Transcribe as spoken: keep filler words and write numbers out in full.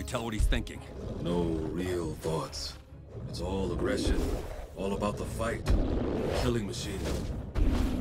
tell what he's thinking. No real thoughts. It's all aggression. All about the fight. Killing machine.